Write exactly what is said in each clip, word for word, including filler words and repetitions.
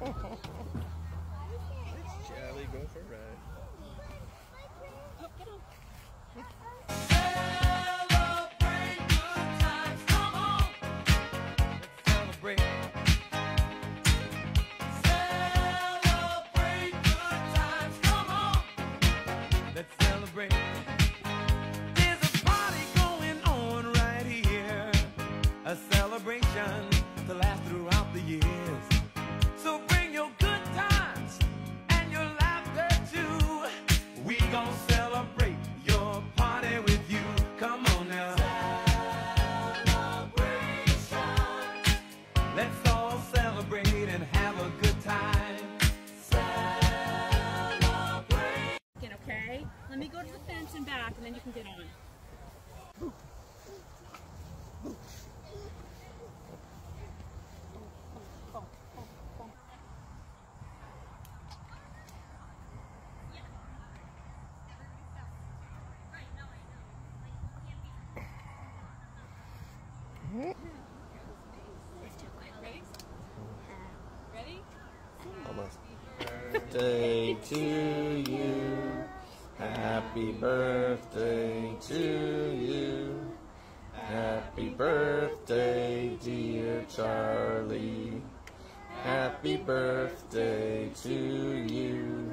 It's Charlie, go for a ride. Oh, get on. Celebrate good times, come on. Let's celebrate. Celebrate good times, come on. Let's celebrate. There's a party going on right here, a celebration to last throughout the years. So bring your good times and your laughter too. We gon' celebrate your party with you. Come on now. Celebration. Let's all celebrate and have a good time. Celebrate. Okay, let me go to the fence and back, and then you can get on. Ready? Almost. Birthday to you. Happy birthday to you. Happy birthday, dear Charlie. Happy birthday to you.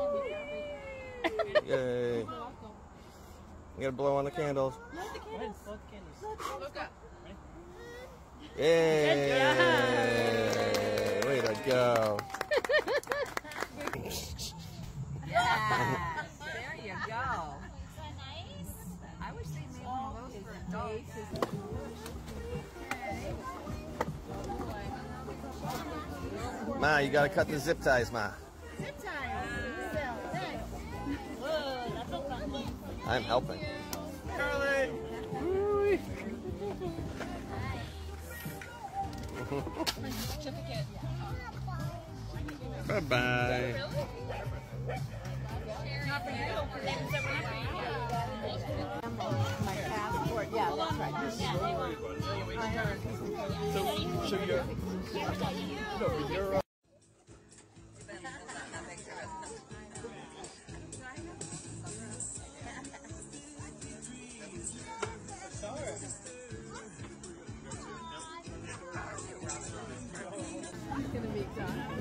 Yay. You gotta blow on the candles. Blow the candles. Blow the candles. Look up. Yay! Way to go. Yes, there you go. Is that nice? I wish they made one of those for adults. Ma, you gotta cut the zip ties, Ma. Zip ties. Whoa, that's so funny. I'm helping. Charlie! Certificate. Bye-bye. Not for you. My passport, yeah, that's right. So, so you're... No, you're... It's gonna be exhausting.